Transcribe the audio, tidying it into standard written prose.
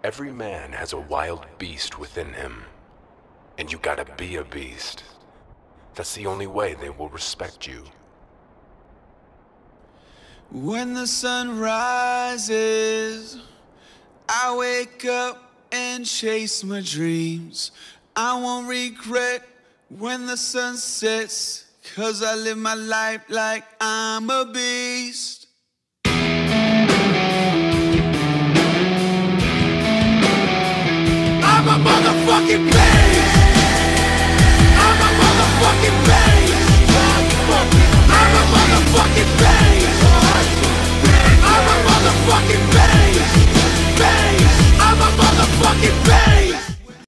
Every man has a wild beast within him. And you gotta be a beast. That's the only way they will respect you. When the sun rises, I wake up and chase my dreams. I won't regret when the sun sets, 'cause I live my life like I'm a beast. I'm a motherfucking beast!